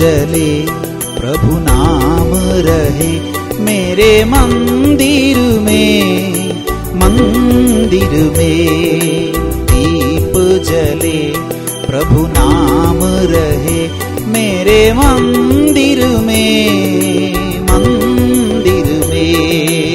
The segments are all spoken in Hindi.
जले प्रभु नाम रहे मेरे मंदिर में, मंदिर में दीप जले प्रभु नाम रहे मेरे मंदिर में, मंदिर में।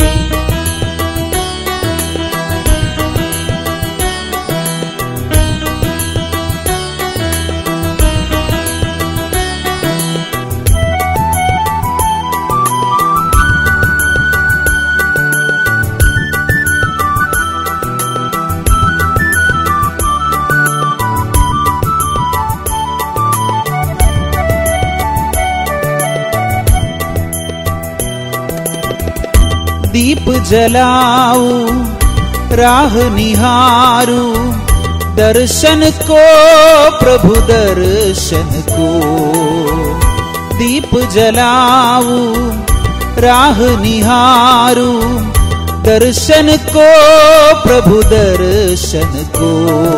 दीप जलाऊं राह निहारूं दर्शन को, प्रभु दर्शन को। दीप जलाऊं राह निहारूं दर्शन को, प्रभु दर्शन को।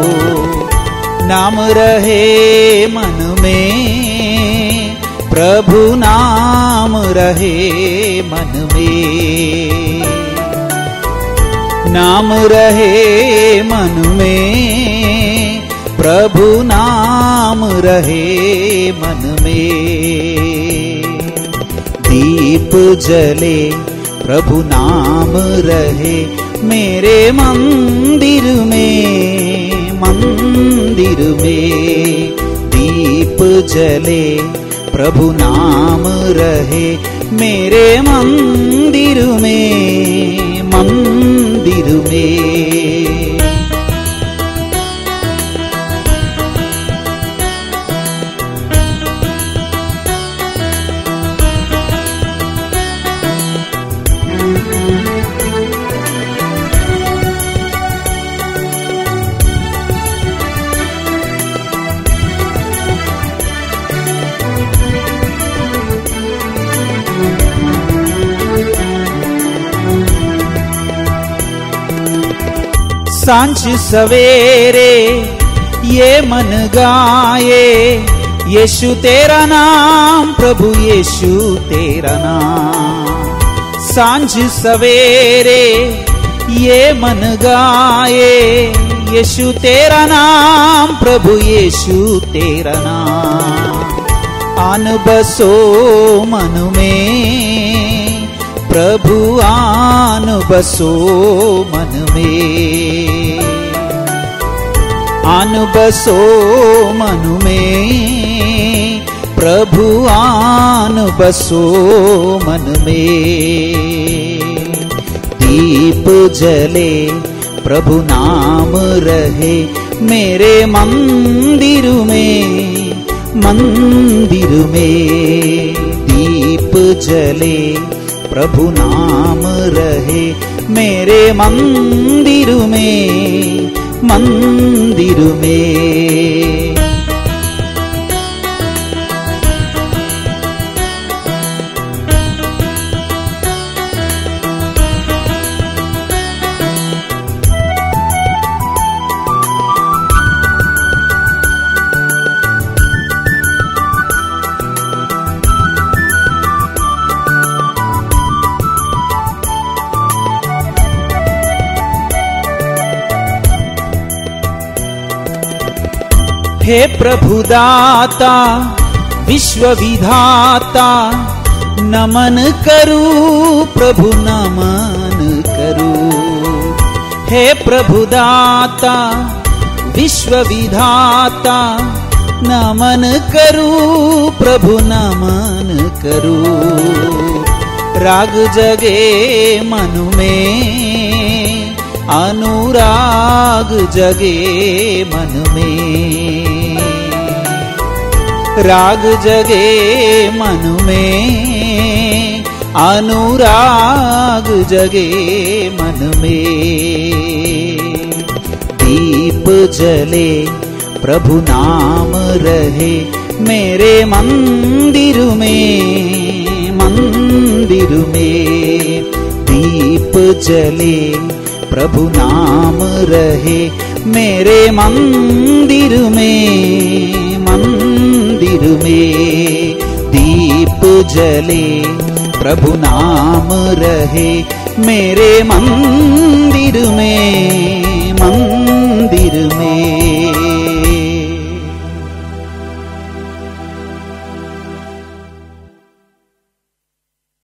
नाम रहे मन में प्रभु नाम रहे मन में, नाम रहे मन में प्रभु नाम रहे मन में। दीप जले प्रभु नाम रहे मेरे मंदिर में, मंदिर में दीप जले प्रभु नाम रहे मेरे मंदिर में, मंदिर में। सांझ सवेरे ये मन गाए यीशु तेरा नाम, प्रभु यीशु तेरा नाम। सांझ सवेरे ये मन गाए यीशु तेरा नाम, प्रभु यीशु तेरा नाम। आन बसो मन में प्रभु आन बसो मन में, आन बसो मन में प्रभु आन बसो मन में। दीप जले प्रभु नाम रहे मेरे मंदिर में, मंदिर में दीप जले प्रभु नाम रहे मेरे मंदिर में, मंदिर में। हे प्रभु दाता विश्व विधाता, नमन करूं प्रभु नमन करूं। हे प्रभु दाता विश्व विधाता, नमन करूं प्रभु नमन करूं। राग जगे मन में अनुराग जगे मन में, राग जगे मन में अनुराग जगे मन में। दीप जले प्रभु नाम रहे मेरे मंदिर में, मंदिर में दीप जले प्रभु नाम रहे मेरे मंदिर में, मंदिर मंदिर में दीप जले प्रभु नाम रहे मेरे मंदिर में, मंदिर में।